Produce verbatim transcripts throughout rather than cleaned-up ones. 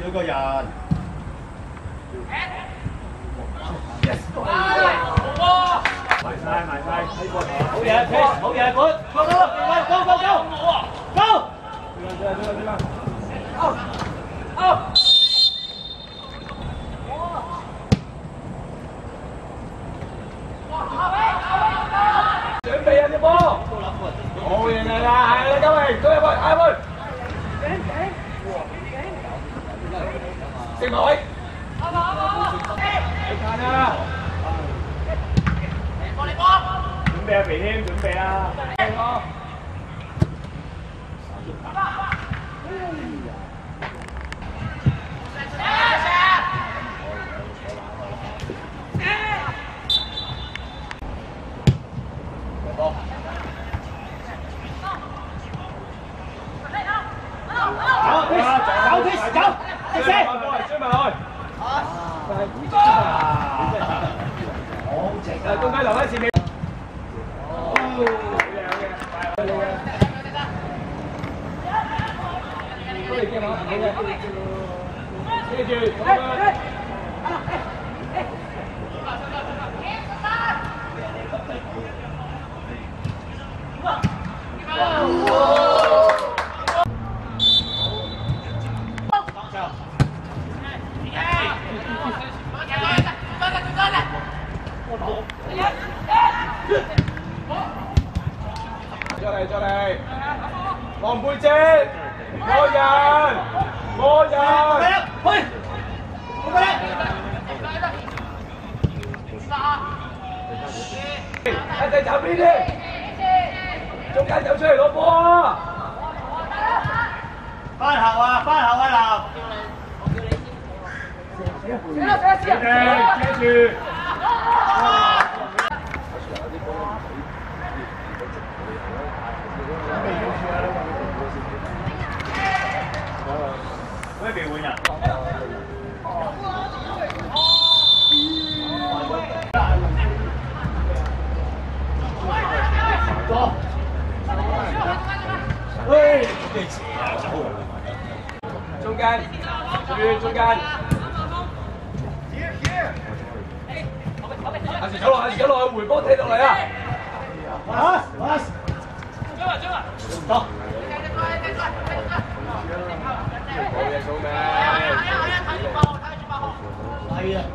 少個人。Yes！ 埋晒埋晒，好嘢，好嘢，管，go go go go go go！ out out！ 準備啊隻波！好嘢嚟啦，係啦，今日都入去，嗌佢。食埋位。你睇啊！準備啊，肥添，準備啊！公雞留喺前面。哦，好嘢好嘢，快好嘢！都嚟接我，好嘅，接住，好嘅。再嚟再嚟，黃背脊，過人，過人，去，過人，一隻走邊啲，中間走出嚟攞波啊！翻後啊，翻後啊，林，接住，接住。外边问呀。走。喂，对起啊，中间，注意中间。下時走落，下時走落去回波踢落嚟啊！啊啊！將啊將啊！走。冇嘢做咩？係啊！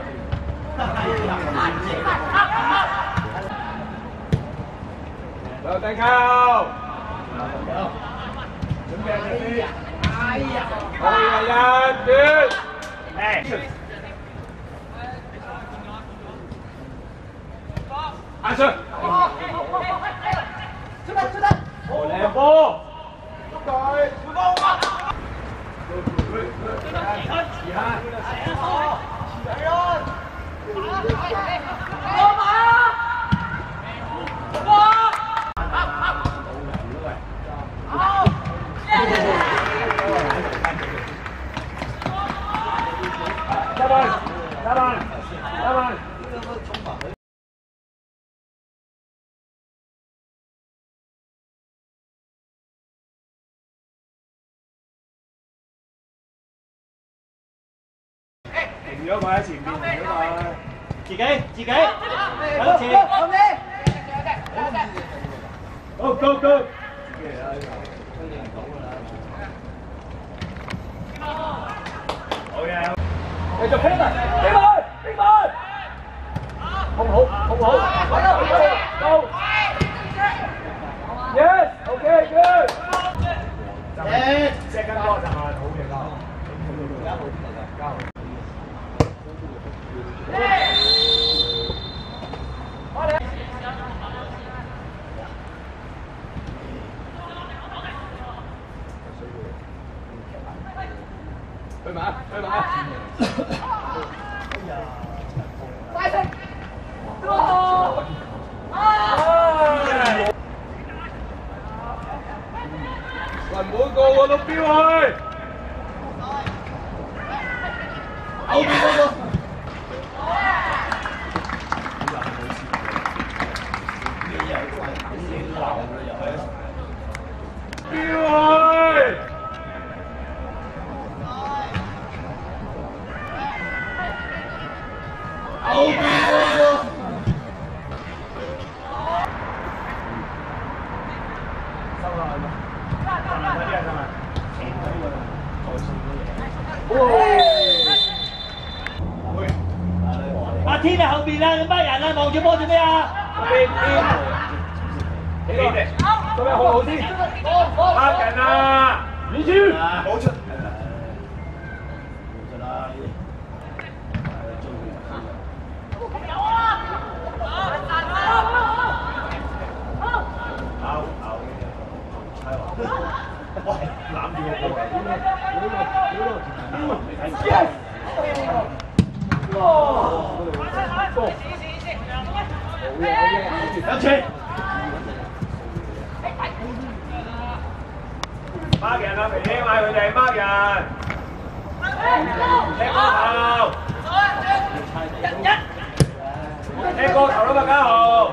有頂扣，準備啲，哎呀！好嘅，一斷，誒，阿信，出得出得，好靚波，對，回波啊！ 停咗佢喺前面，停咗佢，自己自己，喺度前，後面，好 go go， 好嘢，繼續拼啊，拼佢，拼佢，控好，控好，揾啦，控好 ，go， yes， OK good， yes， second ball 就係好嘢啦，而家好啲嚟交。 去馬，去馬！快啲！多！雲每個我都飆去！後邊嗰個。 飆去！ 後邊嗰個。收啦，係咪？快啲啊，係咪？前嗰啲㗎，再送嗰嘢。阿天啊，後邊啊，咁班人啊，望住波做咩啊？邊邊？幾多？咁樣好好先。黑人啊！遠處。冇出。哇！攬住個波啊！有錢。孖人啊，皮兄嗌佢哋孖人。踢個頭。踢個頭啦，麥家豪。